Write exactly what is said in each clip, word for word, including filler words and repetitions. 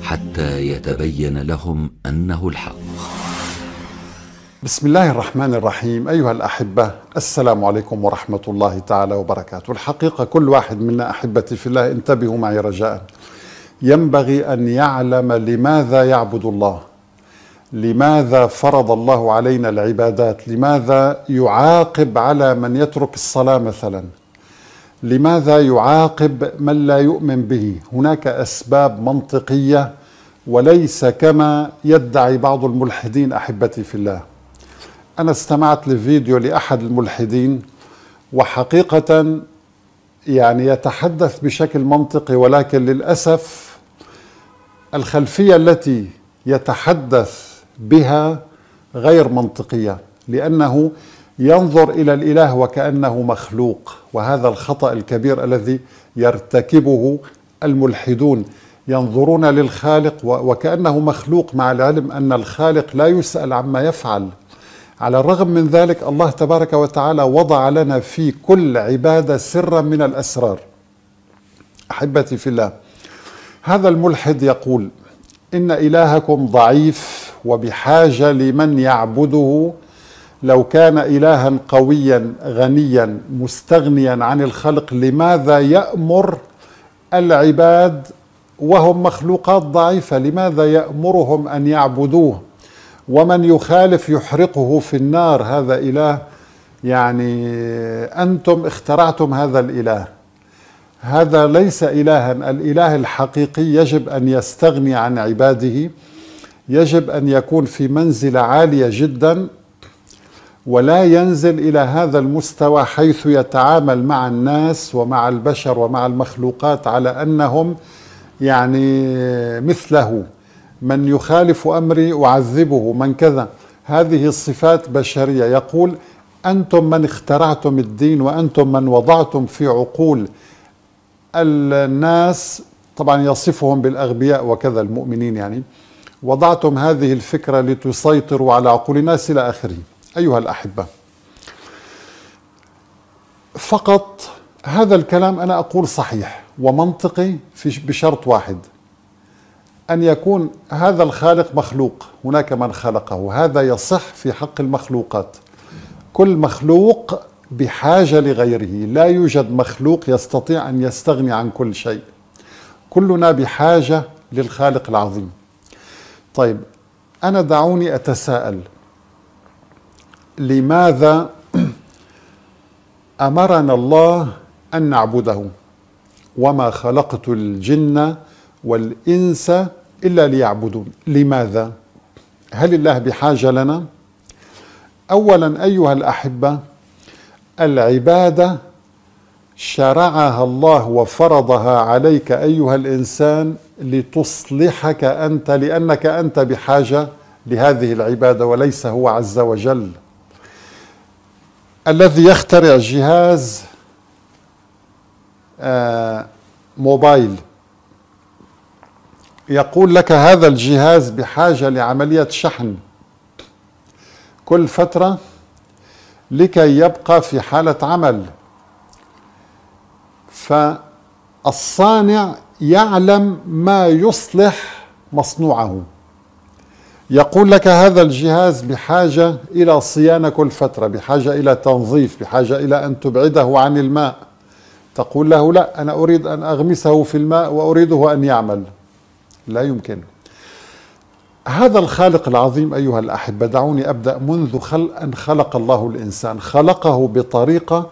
حتى يتبين لهم أنه الحق. بسم الله الرحمن الرحيم. أيها الأحبة، السلام عليكم ورحمة الله تعالى وبركاته. الحقيقة كل واحد منا أحبتي في الله انتبهوا معي رجاء، ينبغي أن يعلم لماذا يعبد الله، لماذا فرض الله علينا العبادات، لماذا يعاقب على من يترك الصلاة مثلا، لماذا يعاقب من لا يؤمن به. هناك أسباب منطقية وليس كما يدعي بعض الملحدين أحبتي في الله. أنا استمعت لفيديو لأحد الملحدين وحقيقة يعني يتحدث بشكل منطقي، ولكن للأسف الخلفية التي يتحدث بها غير منطقية، لأنه ينظر إلى الإله وكأنه مخلوق، وهذا الخطأ الكبير الذي يرتكبه الملحدون. ينظرون للخالق وكأنه مخلوق، مع العلم أن الخالق لا يسأل عما يفعل. على الرغم من ذلك الله تبارك وتعالى وضع لنا في كل عبادة سرا من الأسرار. أحبتي في الله، هذا الملحد يقول إن إلهكم ضعيف وبحاجة لمن يعبده. لو كان إلها قويا غنيا مستغنيا عن الخلق، لماذا يأمر العباد وهم مخلوقات ضعيفة؟ لماذا يأمرهم أن يعبدوه؟ ومن يخالف يحرقه في النار. هذا إله، يعني أنتم اخترعتم هذا الإله، هذا ليس إلها. الإله الحقيقي يجب أن يستغني عن عباده، يجب أن يكون في منزلة عالية جدا، ولا ينزل إلى هذا المستوى حيث يتعامل مع الناس ومع البشر ومع المخلوقات على أنهم يعني مثله. من يخالف أمري أعذبه، من كذا. هذه الصفات بشرية. يقول أنتم من اخترعتم الدين، وأنتم من وضعتم في عقول الناس، طبعا يصفهم بالأغبياء وكذا المؤمنين، يعني وضعتم هذه الفكرة لتسيطروا على عقول الناس إلى آخره. أيها الأحبة، فقط هذا الكلام أنا أقول صحيح ومنطقي في بشرط واحد، أن يكون هذا الخالق مخلوق، هناك من خلقه. هذا يصح في حق المخلوقات. كل مخلوق بحاجة لغيره، لا يوجد مخلوق يستطيع أن يستغني عن كل شيء. كلنا بحاجة للخالق العظيم. طيب، أنا دعوني أتساءل، لماذا أمرنا الله أن نعبده؟ وما خلقت الجن والإنس إلا ليعبدون. لماذا؟ هل الله بحاجة لنا؟ أولا أيها الأحبة، العبادة شرعها الله وفرضها عليك أيها الإنسان لتصلحك أنت، لأنك أنت بحاجة لهذه العبادة وليس هو عز وجل. الذي يخترع جهاز آه موبايل يقول لك هذا الجهاز بحاجة لعملية شحن كل فترة لكي يبقى في حالة عمل. فالصانع يعلم ما يصلح مصنوعه. يقول لك هذا الجهاز بحاجة إلى صيانة كل فترة، بحاجة إلى تنظيف، بحاجة إلى أن تبعده عن الماء. تقول له لا، أنا أريد أن أغمسه في الماء وأريده أن يعمل. لا يمكن. هذا الخالق العظيم أيها الأحبة، دعوني أبدأ منذ خلق أن خلق الله الإنسان، خلقه بطريقة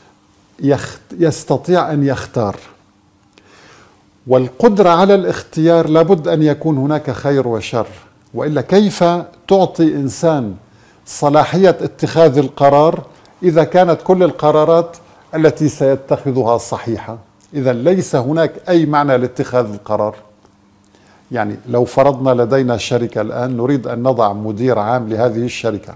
يستطيع أن يختار. والقدرة على الاختيار لابد أن يكون هناك خير وشر، وإلا كيف تعطي إنسان صلاحية اتخاذ القرار إذا كانت كل القرارات التي سيتخذها صحيحة؟ إذا ليس هناك أي معنى لاتخاذ القرار. يعني لو فرضنا لدينا شركة الآن نريد أن نضع مدير عام لهذه الشركة،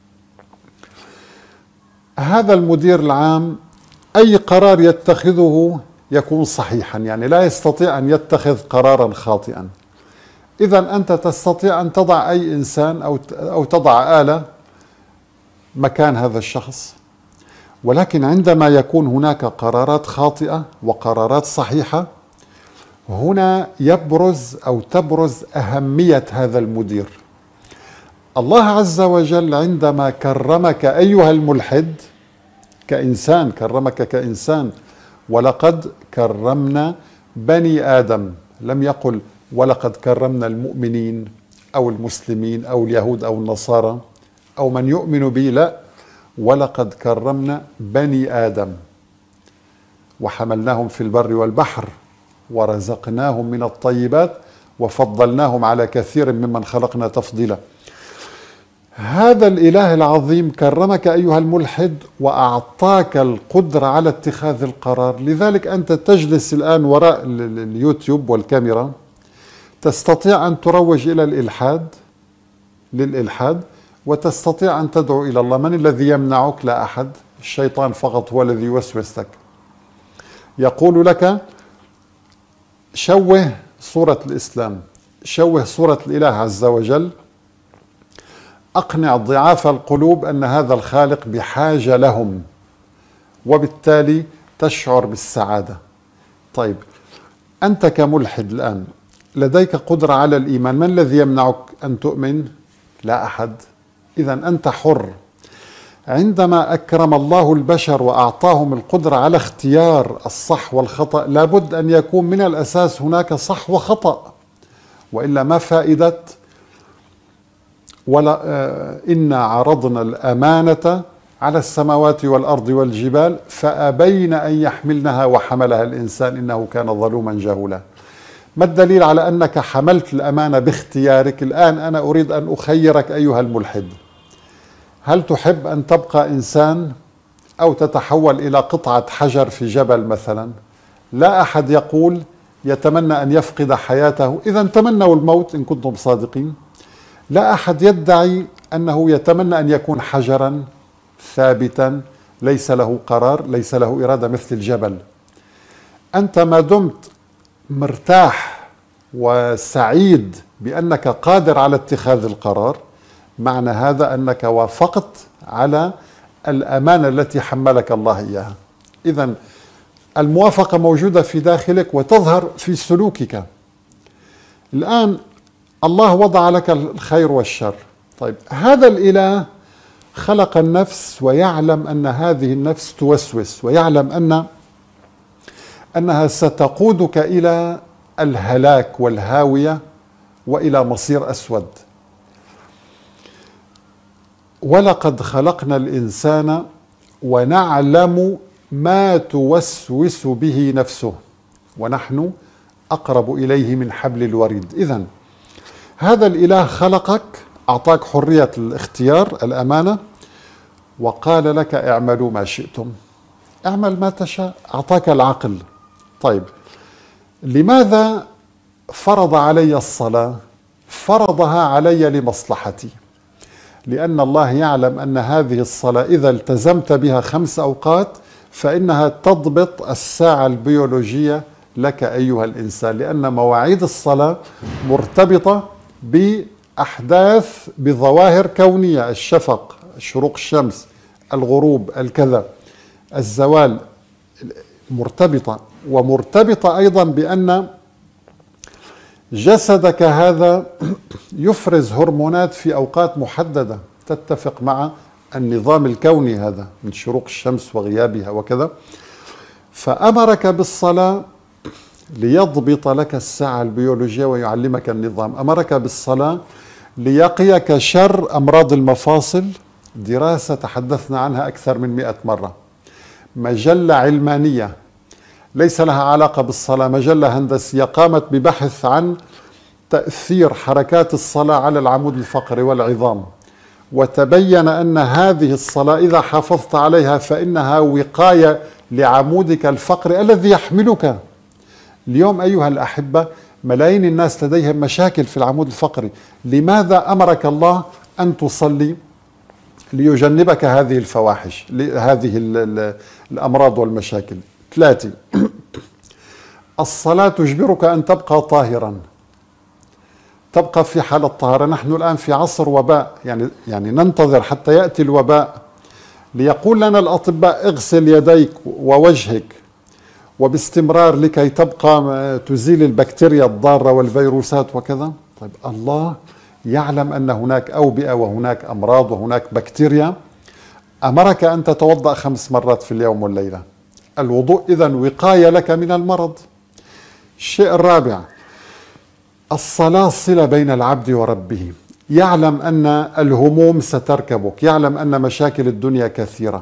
هذا المدير العام أي قرار يتخذه يكون صحيحا، يعني لا يستطيع أن يتخذ قرارا خاطئا. إذا أنت تستطيع أن تضع أي إنسان أو أو تضع آلة مكان هذا الشخص، ولكن عندما يكون هناك قرارات خاطئة وقرارات صحيحة، هنا يبرز أو تبرز أهمية هذا المدير. الله عز وجل عندما كرمك أيها الملحد كإنسان، كرمك كإنسان، ولقد كرمنا بني آدم، لم يقل ولقد كرمنا المؤمنين أو المسلمين أو اليهود أو النصارى أو من يؤمن به، لا، ولقد كرمنا بني آدم وحملناهم في البر والبحر ورزقناهم من الطيبات وفضلناهم على كثير ممن خلقنا تفضيلا. هذا الإله العظيم كرمك أيها الملحد وأعطاك القدرة على اتخاذ القرار. لذلك أنت تجلس الآن وراء اليوتيوب والكاميرا، تستطيع أن تروج إلى الإلحاد للإلحاد، وتستطيع أن تدعو إلى الله. من الذي يمنعك؟ لا أحد، الشيطان فقط هو الذي يوسوس لك. يقول لك شوه صورة الإسلام، شوه صورة الإله عز وجل، أقنع ضعاف القلوب أن هذا الخالق بحاجة لهم، وبالتالي تشعر بالسعادة. طيب أنت كملحد الآن لديك قدرة على الإيمان، من الذي يمنعك أن تؤمن؟ لا أحد. إذن أنت حر. عندما أكرم الله البشر وأعطاهم القدرة على اختيار الصح والخطأ، لابد أن يكون من الأساس هناك صح وخطأ، وإلا ما فائدة ولا آه إنا عرضنا الأمانة على السماوات والأرض والجبال فأبين أن يحملنها وحملها الإنسان إنه كان ظلوما جهولا. ما الدليل على أنك حملت الأمانة باختيارك؟ الآن أنا أريد أن أخيرك أيها الملحد، هل تحب أن تبقى إنسان أو تتحول إلى قطعة حجر في جبل مثلا؟ لا أحد يقول يتمنى أن يفقد حياته، إذا تمنوا الموت إن كنتم صادقين. لا أحد يدعي أنه يتمنى أن يكون حجرا ثابتا ليس له قرار، ليس له إرادة مثل الجبل. أنت ما دمت مرتاح وسعيد بأنك قادر على اتخاذ القرار، معنى هذا أنك وافقت على الأمانة التي حملك الله إياها. إذن الموافقة موجودة في داخلك وتظهر في سلوكك. الآن الله وضع لك الخير والشر. طيب هذا الإله خلق النفس ويعلم أن هذه النفس توسوس، ويعلم أن أنها ستقودك إلى الهلاك والهاوية وإلى مصير أسود. ولقد خلقنا الإنسان ونعلم ما توسوس به نفسه ونحن أقرب إليه من حبل الوريد. إذن هذا الإله خلقك، أعطاك حرية الاختيار، الأمانة، وقال لك اعملوا ما شئتم، اعمل ما تشاء، أعطاك العقل. طيب لماذا فرض علي الصلاة؟ فرضها علي لمصلحتي، لأن الله يعلم أن هذه الصلاة إذا التزمت بها خمس أوقات فإنها تضبط الساعة البيولوجية لك أيها الإنسان، لأن مواعيد الصلاة مرتبطة بأحداث بظواهر كونية، الشفق، شروق الشمس، الغروب، الكذا، الزوال، مرتبطة. ومرتبطة أيضا بأن جسدك هذا يفرز هرمونات في أوقات محددة تتفق مع النظام الكوني هذا من شروق الشمس وغيابها وكذا. فأمرك بالصلاة ليضبط لك الساعة البيولوجية ويعلمك النظام. أمرك بالصلاة ليقيك شر أمراض المفاصل، دراسة تحدثنا عنها أكثر من مئة مرة، مجلة علمانية ليس لها علاقة بالصلاة، مجلة هندسية قامت ببحث عن تأثير حركات الصلاة على العمود الفقري والعظام، وتبين أن هذه الصلاة إذا حافظت عليها فإنها وقاية لعمودك الفقري الذي يحملك. اليوم أيها الأحبة ملايين الناس لديهم مشاكل في العمود الفقري. لماذا أمرك الله أن تصلي؟ ليجنبك هذه الفواحش، هذه الأمراض والمشاكل. ثلاثة، الصلاة تجبرك أن تبقى طاهرا، تبقى في حالة طهارة. نحن الآن في عصر وباء، يعني يعني ننتظر حتى يأتي الوباء ليقول لنا الأطباء اغسل يديك ووجهك وباستمرار لكي تبقى تزيل البكتيريا الضارة والفيروسات وكذا. طيب الله يعلم أن هناك أوبئة وهناك أمراض وهناك بكتيريا، أمرك أن تتوضأ خمس مرات في اليوم والليلة. الوضوء إذن وقاية لك من المرض. الشيء الرابع، الصلاة صلة بين العبد وربه. يعلم أن الهموم ستركبك، يعلم أن مشاكل الدنيا كثيرة،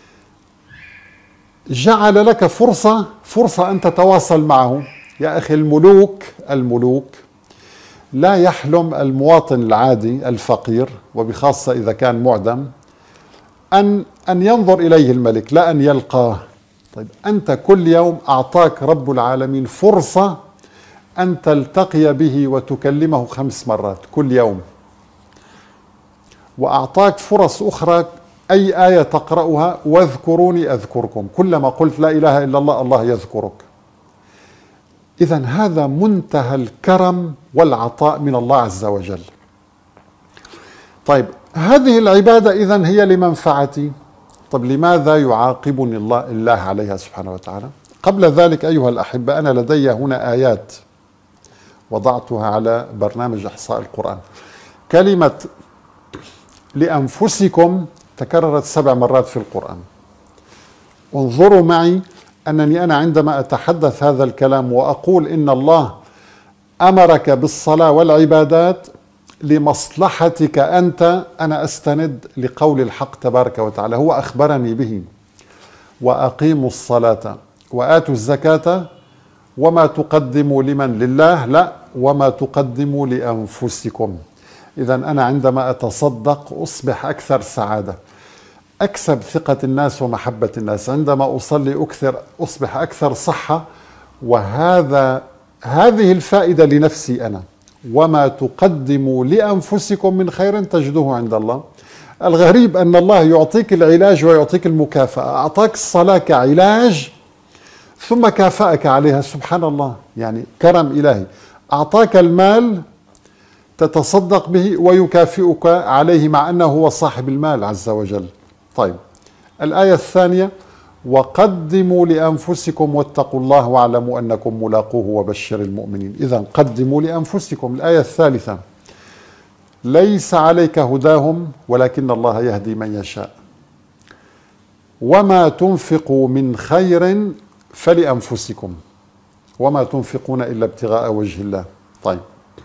جعل لك فرصة فرصة أن تتواصل معه. يا أخي الملوك الملوك لا يحلم المواطن العادي الفقير، وبخاصة إذا كان معدم، أن أن ينظر إليه الملك، لا أن يلقاه. طيب أنت كل يوم أعطاك رب العالمين فرصة أن تلتقي به وتكلمه خمس مرات كل يوم، وأعطاك فرص أخرى. أي آية تقرأها واذكروني أذكركم، كلما قلت لا إله إلا الله الله يذكرك. إذن هذا منتهى الكرم والعطاء من الله عز وجل. طيب هذه العبادة إذن هي لمنفعتي. طب لماذا يعاقبني الله الله عليها سبحانه وتعالى؟ قبل ذلك أيها الأحبة، أنا لدي هنا آيات وضعتها على برنامج إحصاء القرآن. كلمة لأنفسكم تكررت سبع مرات في القرآن. انظروا معي أنني أنا عندما أتحدث هذا الكلام وأقول إن الله أمرك بالصلاة والعبادات لمصلحتك أنت، أنا أستند لقول الحق تبارك وتعالى، هو أخبرني به: وأقيموا الصلاة وآتوا الزكاة وما تقدموا لمن لله، لا وما تقدموا لأنفسكم. إذن أنا عندما أتصدق أصبح أكثر سعادة، أكسب ثقة الناس ومحبة الناس. عندما أصلي أكثر أصبح أكثر صحة، وهذا هذه الفائدة لنفسي أنا. وما تقدموا لأنفسكم من خير تجدوه عند الله. الغريب أن الله يعطيك العلاج ويعطيك المكافأة. أعطاك الصلاة كعلاج ثم كافأك عليها، سبحان الله، يعني كرم إلهي. أعطاك المال تتصدق به ويكافئك عليه مع أنه هو صاحب المال عز وجل. طيب الآية الثانية: وقدموا لأنفسكم واتقوا الله واعلموا أنكم ملاقوه وبشر المؤمنين. إذن قدموا لأنفسكم. الآية الثالثة: ليس عليك هداهم ولكن الله يهدي من يشاء وما تنفقوا من خير فلأنفسكم وما تنفقون إلا ابتغاء وجه الله. طيب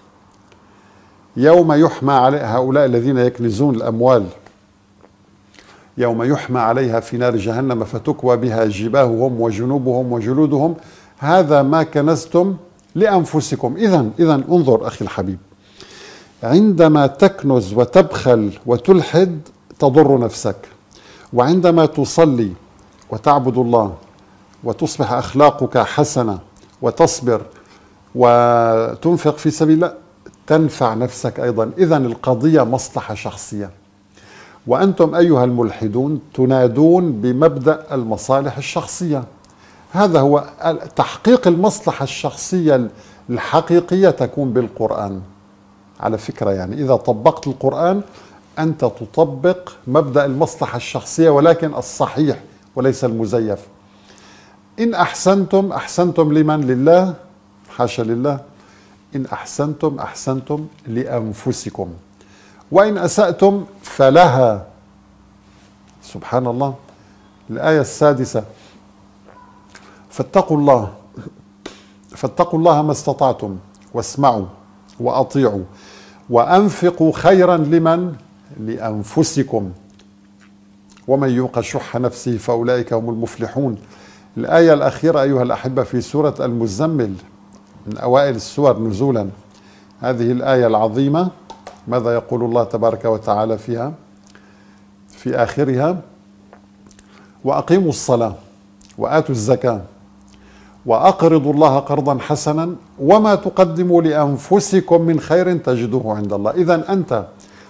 يوم يحمى على هؤلاء الذين يكنزون الأموال، يوم يحمى عليها في نار جهنم فتكوى بها جباههم وجنوبهم وجلودهم هذا ما كنزتم لأنفسكم. إذن إذن انظر أخي الحبيب، عندما تكنز وتبخل وتلحد تضر نفسك، وعندما تصلي وتعبد الله وتصبح أخلاقك حسنة وتصبر وتنفق في سبيل الله تنفع نفسك أيضا. إذن القضية مصلحة شخصية، وأنتم أيها الملحدون تنادون بمبدأ المصالح الشخصية. هذا هو تحقيق المصلحة الشخصية الحقيقية تكون بالقرآن. على فكرة يعني إذا طبقت القرآن أنت تطبق مبدأ المصلحة الشخصية، ولكن الصحيح وليس المزيف. إن أحسنتم أحسنتم لمن؟ لله، حاشا لله. إن أحسنتم أحسنتم لأنفسكم وإن أسأتم فلها. سبحان الله. الآية السادسة: فاتقوا الله فاتقوا الله ما استطعتم واسمعوا وأطيعوا وأنفقوا خيرا لمن؟ لأنفسكم ومن يوق شح نفسه فأولئك هم المفلحون. الآية الأخيرة أيها الأحبة في سورة المزمل، من أوائل السور نزولا، هذه الآية العظيمة ماذا يقول الله تبارك وتعالى فيها في آخرها؟ وأقيموا الصلاة وآتوا الزكاة وأقرضوا الله قرضا حسنا وما تقدموا لأنفسكم من خير تجدوه عند الله. إذن أنت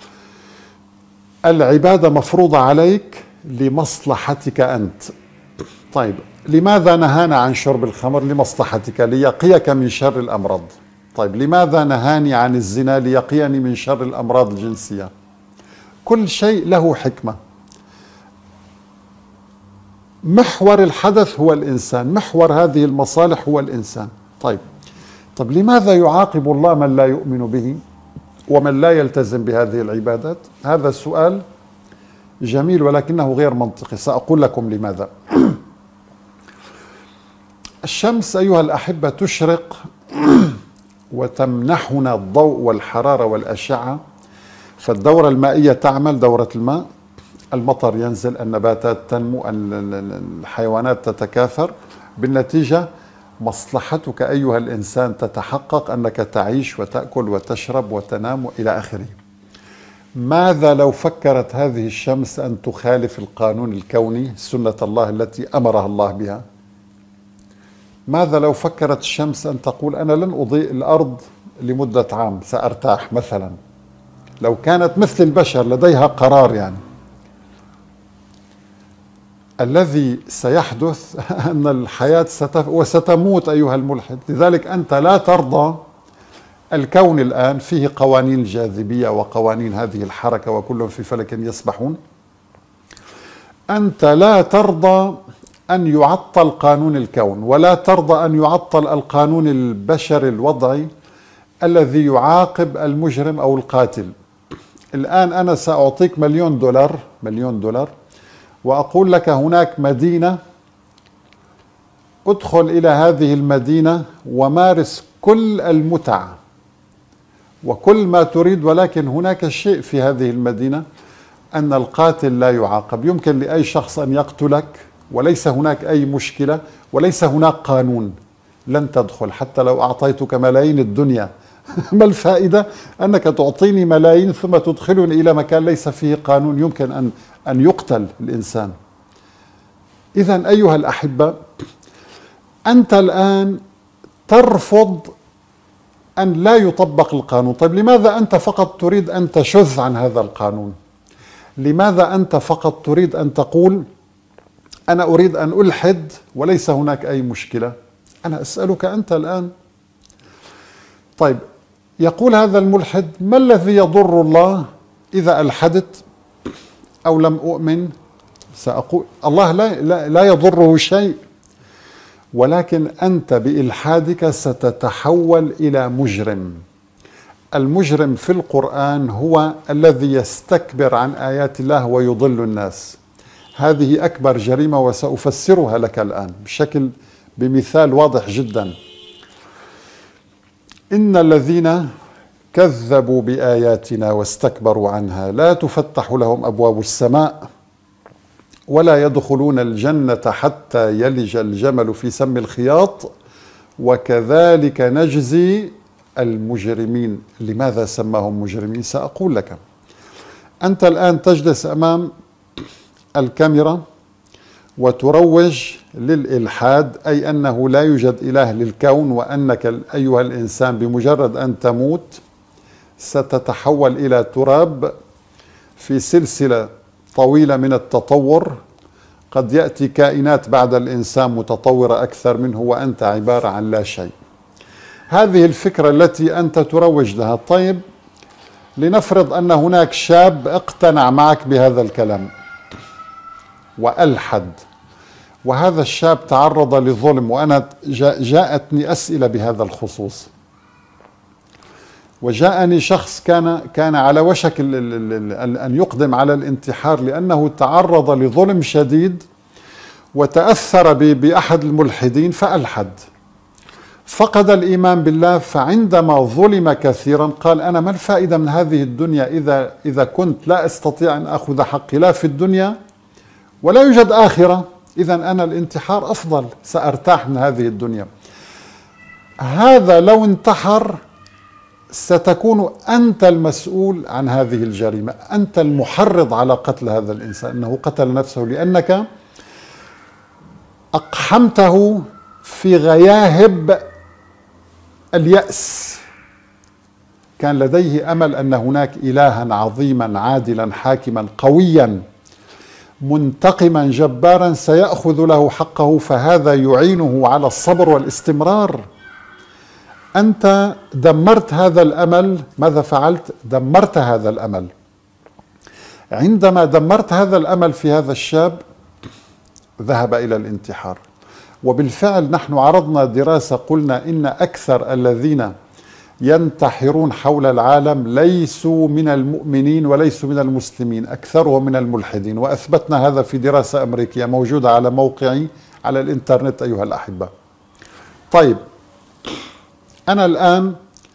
العبادة مفروضة عليك لمصلحتك أنت. طيب لماذا نهانا عن شرب الخمر؟ لمصلحتك، ليقيك من شر الأمراض. طيب لماذا نهاني عن الزنا؟ ليقيني من شر الأمراض الجنسية. كل شيء له حكمة. محور الحدث هو الإنسان، محور هذه المصالح هو الإنسان. طيب طب لماذا يعاقب الله من لا يؤمن به ومن لا يلتزم بهذه العبادات؟ هذا السؤال جميل ولكنه غير منطقي، سأقول لكم لماذا. الشمس أيها الأحبة تشرق وتمنحنا الضوء والحرارة والأشعة، فالدورة المائية تعمل، دورة الماء، المطر ينزل، النباتات تنمو، الحيوانات تتكاثر، بالنتيجة مصلحتك أيها الإنسان تتحقق، أنك تعيش وتأكل وتشرب وتنام إلى آخره. ماذا لو فكرت هذه الشمس أن تخالف القانون الكوني، سنة الله التي أمرها الله بها؟ ماذا لو فكرت الشمس أن تقول أنا لن أضيء الأرض لمدة عام، سأرتاح مثلا؟ لو كانت مثل البشر لديها قرار يعني. الذي سيحدث أن الحياة ستف... وستموت أيها الملحد. لذلك أنت لا ترضى. الكون الآن فيه قوانين الجاذبية وقوانين هذه الحركة وكلهم في فلك يسبحون. أنت لا ترضى أن يعطل قانون الكون، ولا ترضى أن يعطل القانون البشري الوضعي الذي يعاقب المجرم أو القاتل. الآن أنا سأعطيك مليون دولار مليون دولار وأقول لك هناك مدينة، ادخل إلى هذه المدينة ومارس كل المتع وكل ما تريد، ولكن هناك شيء في هذه المدينة، أن القاتل لا يعاقب. يمكن لأي شخص أن يقتلك وليس هناك أي مشكلة وليس هناك قانون. لن تدخل حتى لو أعطيتك ملايين الدنيا. ما الفائدة أنك تعطيني ملايين ثم تدخلني إلى مكان ليس فيه قانون، يمكن أن أن يقتل الإنسان. إذن أيها الأحبة، أنت الآن ترفض أن لا يطبق القانون. طيب لماذا أنت فقط تريد أن تشذ عن هذا القانون؟ لماذا أنت فقط تريد أن تقول أنا أريد أن ألحد وليس هناك أي مشكلة؟ أنا أسألك أنت الآن. طيب يقول هذا الملحد: ما الذي يضر الله إذا ألحدت أو لم أؤمن؟ سأقول الله لا, لا, لا يضره شيء، ولكن أنت بإلحادك ستتحول إلى مجرم. المجرم في القرآن هو الذي يستكبر عن آيات الله ويضل الناس. هذه أكبر جريمة وسأفسرها لك الآن بشكل بمثال واضح جدا. إن الذين كذبوا بآياتنا واستكبروا عنها لا تفتح لهم أبواب السماء ولا يدخلون الجنة حتى يلج الجمل في سم الخياط وكذلك نجزي المجرمين. لماذا سماهم مجرمين؟ سأقول لك. أنت الآن تجلس أمام الكاميرا وتروج للإلحاد، أي أنه لا يوجد إله للكون، وأنك أيها الإنسان بمجرد أن تموت ستتحول إلى تراب في سلسلة طويلة من التطور. قد يأتي كائنات بعد الإنسان متطورة أكثر منه وأنت عبارة عن لا شيء. هذه الفكرة التي أنت تروج لها. طيب لنفرض أن هناك شاب اقتنع معك بهذا الكلام وألحد، وهذا الشاب تعرض لظلم، وأنا جاءتني أسئلة بهذا الخصوص، وجاءني شخص كان كان على وشك أن يقدم على الانتحار لأنه تعرض لظلم شديد وتأثر بأحد الملحدين فألحد، فقد الإيمان بالله. فعندما ظلم كثيرا قال: أنا ما الفائدة من هذه الدنيا إذا إذا كنت لا أستطيع أن أخذ حقي لا في الدنيا ولا يوجد آخرة، إذا أنا الانتحار أفضل، سأرتاح من هذه الدنيا. هذا لو انتحر ستكون أنت المسؤول عن هذه الجريمة، أنت المحرض على قتل هذا الإنسان، أنه قتل نفسه لأنك أقحمته في غياهب اليأس. كان لديه أمل أن هناك إلها عظيما عادلا حاكما قويا منتقما جبارا سيأخذ له حقه، فهذا يعينه على الصبر والاستمرار. أنت دمرت هذا الأمل. ماذا فعلت؟ دمرت هذا الأمل. عندما دمرت هذا الأمل في هذا الشاب ذهب إلى الانتحار. وبالفعل نحن عرضنا دراسة قلنا إن أكثر الذين ينتحرون حول العالم ليسوا من المؤمنين وليسوا من المسلمين، أكثرهم من الملحدين، وأثبتنا هذا في دراسة أمريكية موجودة على موقعي على الإنترنت أيها الأحبة. طيب، أنا الآن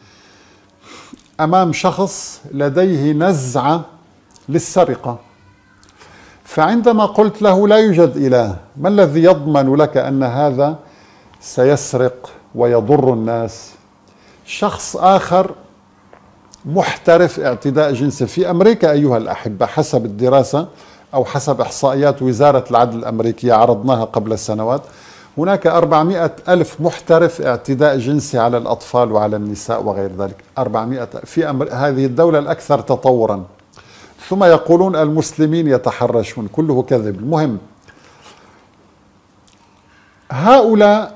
أمام شخص لديه نزعة للسرقة، فعندما قلت له لا يوجد إله، ما الذي يضمن لك أن هذا سيسرق ويضر الناس؟ شخص آخر محترف اعتداء جنسي في أمريكا أيها الأحبة، حسب الدراسة أو حسب إحصائيات وزارة العدل الأمريكية عرضناها قبل سنوات، هناك أربعمائة ألف محترف اعتداء جنسي على الأطفال وعلى النساء وغير ذلك. أربعمائة في أمر... هذه الدولة الأكثر تطورا. ثم يقولون المسلمين يتحرشون، كله كذب. المهم، هؤلاء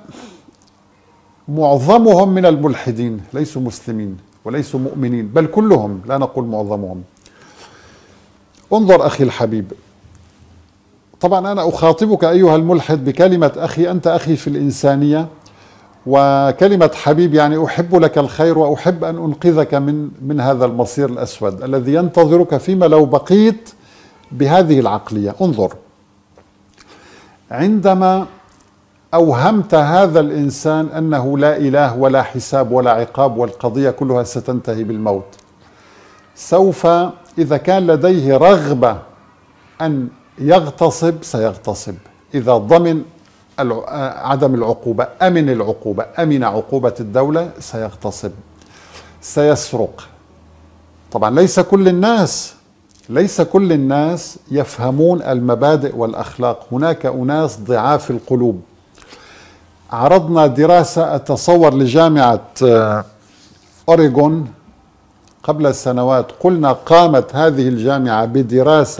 معظمهم من الملحدين، ليسوا مسلمين وليسوا مؤمنين، بل كلهم، لا نقول معظمهم. انظر أخي الحبيب، طبعا أنا أخاطبك أيها الملحد بكلمة أخي، أنت أخي في الإنسانية، وكلمة حبيب يعني أحب لك الخير وأحب أن أنقذك من من هذا المصير الأسود الذي ينتظرك فيما لو بقيت بهذه العقلية. انظر، عندما أوهمت هذا الإنسان أنه لا إله ولا حساب ولا عقاب والقضية كلها ستنتهي بالموت، سوف إذا كان لديه رغبة أن يغتصب سيغتصب، إذا ضمن عدم العقوبة، أمن العقوبة، أمن عقوبة الدولة، سيغتصب، سيسرق. طبعا ليس كل الناس ليس كل الناس يفهمون المبادئ والأخلاق، هناك أناس ضعاف القلوب. عرضنا دراسة أتصور لجامعة أوريغون قبل سنوات، قلنا قامت هذه الجامعة بدراسة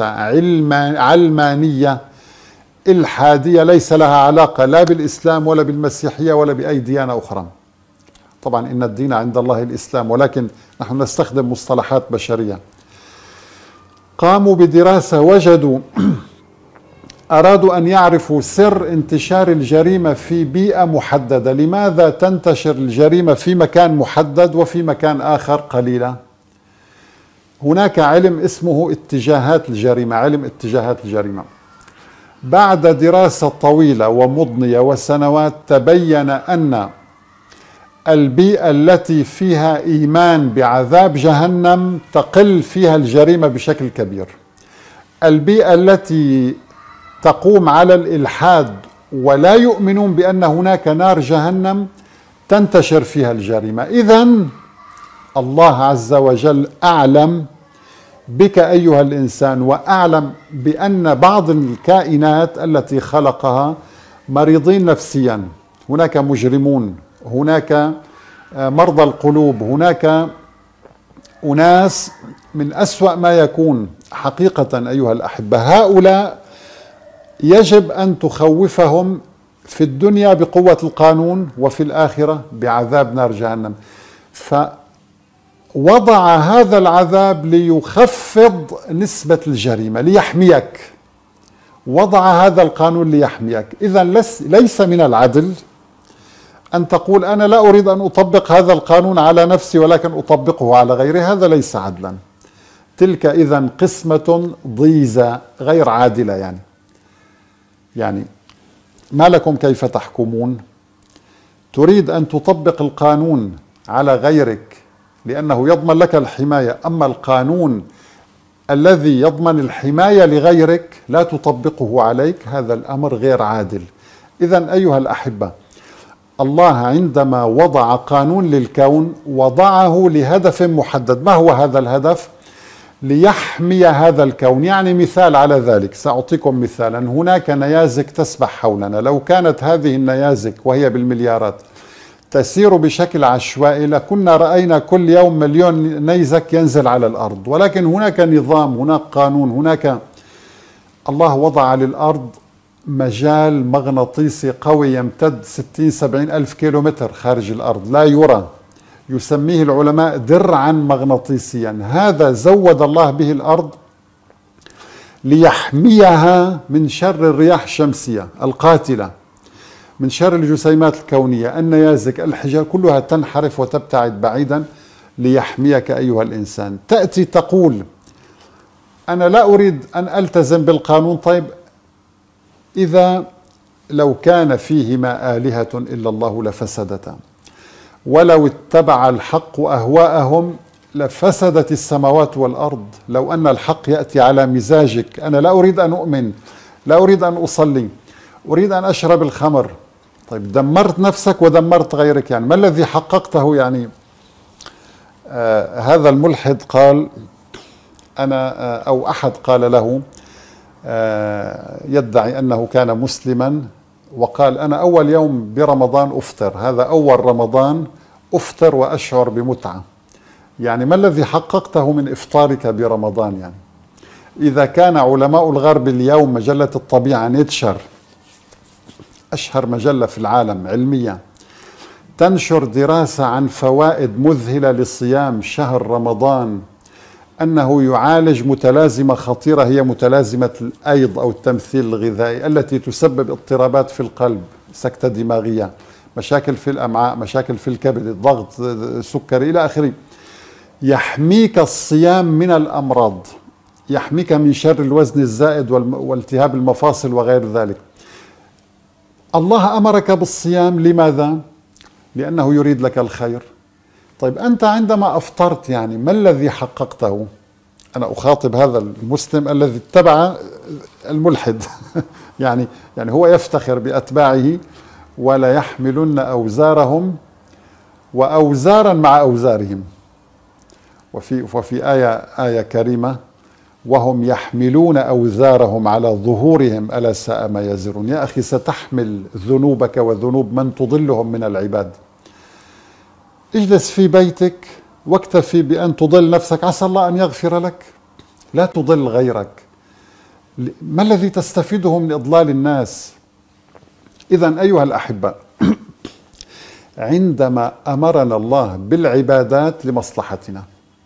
علمانية إلحادية ليس لها علاقة لا بالإسلام ولا بالمسيحية ولا بأي ديانة أخرى. طبعا إن الدين عند الله الإسلام، ولكن نحن نستخدم مصطلحات بشرية. قاموا بدراسة، وجدوا أرادوا أن يعرفوا سر انتشار الجريمة في بيئة محددة. لماذا تنتشر الجريمة في مكان محدد وفي مكان آخر قليلة؟ هناك علم اسمه اتجاهات الجريمة، علم اتجاهات الجريمة. بعد دراسة طويلة ومضنية وسنوات تبين أن البيئة التي فيها إيمان بعذاب جهنم تقل فيها الجريمة بشكل كبير. البيئة التي تقوم على الإلحاد ولا يؤمنون بأن هناك نار جهنم تنتشر فيها الجريمة. إذن الله عز وجل أعلم بك أيها الإنسان، وأعلم بأن بعض الكائنات التي خلقها مريضين نفسيا، هناك مجرمون، هناك مرضى القلوب، هناك أناس من أسوأ ما يكون حقيقة أيها الأحبة. هؤلاء يجب أن تخوفهم في الدنيا بقوة القانون وفي الآخرة بعذاب نار جهنم. فوضع هذا العذاب ليخفض نسبة الجريمة، ليحميك. وضع هذا القانون ليحميك. إذن ليس من العدل أن تقول أنا لا أريد أن أطبق هذا القانون على نفسي ولكن أطبقه على غيري، هذا ليس عدلا. تلك إذن قسمة ضيزة غير عادلة. يعني يعني ما لكم كيف تحكمون؟ تريد أن تطبق القانون على غيرك لأنه يضمن لك الحماية، أما القانون الذي يضمن الحماية لغيرك لا تطبقه عليك، هذا الأمر غير عادل. إذن أيها الأحبة، الله عندما وضع قانون للكون وضعه لهدف محدد. ما هو هذا الهدف؟ ليحمي هذا الكون. يعني مثال على ذلك، سأعطيكم مثالا. هناك نيازك تسبح حولنا، لو كانت هذه النيازك وهي بالمليارات تسير بشكل عشوائي لكنا رأينا كل يوم مليون نيزك ينزل على الأرض. ولكن هناك نظام، هناك قانون، هناك الله وضع للأرض مجال مغناطيسي قوي يمتد ستين سبعين ألف كيلومتر خارج الأرض، لا يرى، يسميه العلماء درعا مغناطيسيا. هذا زود الله به الأرض ليحميها من شر الرياح الشمسية القاتلة، من شر الجسيمات الكونية، النيازك، الحجار، كلها تنحرف وتبتعد بعيدا ليحميك أيها الإنسان. تأتي تقول أنا لا أريد أن ألتزم بالقانون. طيب إذا لو كان فيهما آلهة إلا الله لفسدتا، ولو اتبع الحق أهواءهم لفسدت السماوات والأرض. لو أن الحق يأتي على مزاجك، أنا لا أريد أن أؤمن، لا أريد أن أصلي، أريد أن أشرب الخمر. طيب دمرت نفسك ودمرت غيرك، يعني ما الذي حققته؟ يعني آه هذا الملحد قال أنا آه أو أحد قال له آه يدعي أنه كان مسلما، وقال أنا أول يوم برمضان أفطر، هذا أول رمضان أفطر وأشعر بمتعة. يعني ما الذي حققته من إفطارك برمضان؟ يعني إذا كان علماء الغرب اليوم، مجلة الطبيعة نيتشر أشهر مجلة في العالم علميا، تنشر دراسة عن فوائد مذهلة لصيام شهر رمضان، أنه يعالج متلازمة خطيرة هي متلازمة الأيض أو التمثيل الغذائي التي تسبب اضطرابات في القلب، سكتة دماغية، مشاكل في الأمعاء، مشاكل في الكبد، الضغط، سكري إلى آخره. يحميك الصيام من الأمراض، يحميك من شر الوزن الزائد والتهاب المفاصل وغير ذلك. الله أمرك بالصيام لماذا؟ لأنه يريد لك الخير. طيب أنت عندما أفطرت يعني ما الذي حققته؟ أنا أخاطب هذا المسلم الذي اتبع الملحد يعني يعني هو يفتخر بأتباعه ولا يحملن أوزارهم وأوزارا مع أوزارهم. وفي وفي آية آية كريمة وهم يحملون أوزارهم على ظهورهم ألا ساء ما يزرون. يا أخي ستحمل ذنوبك وذنوب من تضلهم من العباد. اجلس في بيتك واكتفي بأن تضل نفسك، عسى الله أن يغفر لك، لا تضل غيرك. ما الذي تستفيده من إضلال الناس؟ إذن أيها الأحبة، عندما أمرنا الله بالعبادات لمصلحتنا.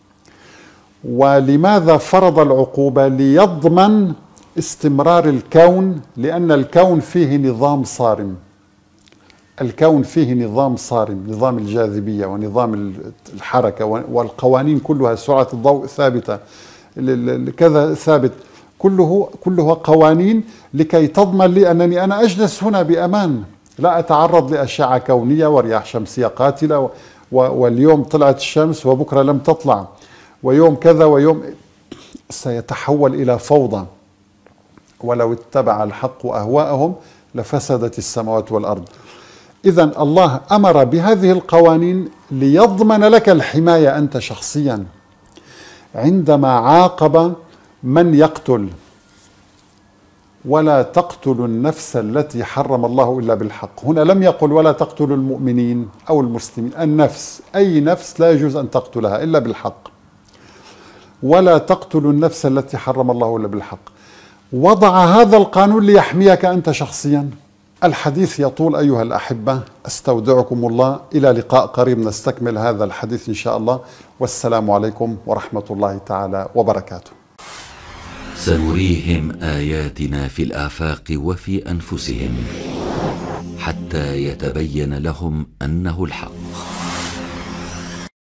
ولماذا فرض العقوبة؟ ليضمن استمرار الكون، لأن الكون فيه نظام صارم. الكون فيه نظام صارم، نظام الجاذبية ونظام الحركة والقوانين كلها، سرعة الضوء ثابتة، كذا ثابت، كله كله قوانين لكي تضمن لي أنني أنا أجلس هنا بأمان، لا أتعرض لأشعة كونية ورياح شمسية قاتلة، واليوم طلعت الشمس وبكرة لم تطلع، ويوم كذا ويوم، سيتحول إلى فوضى. ولو اتبع الحق أهواءهم لفسدت السماوات والأرض. إذن الله أمر بهذه القوانين ليضمن لك الحماية أنت شخصيا. عندما عاقب من يقتل، ولا تقتلوا النفس التي حرم الله إلا بالحق، هنا لم يقل ولا تقتلوا المؤمنين أو المسلمين، النفس، أي نفس لا يجوز أن تقتلها إلا بالحق. ولا تقتلوا النفس التي حرم الله إلا بالحق. وضع هذا القانون ليحميك أنت شخصيا. الحديث يطول أيها الأحبة، أستودعكم الله، إلى لقاء قريب نستكمل هذا الحديث إن شاء الله، والسلام عليكم ورحمة الله تعالى وبركاته. سنريهم آياتنا في الآفاق وفي أنفسهم حتى يتبين لهم أنه الحق.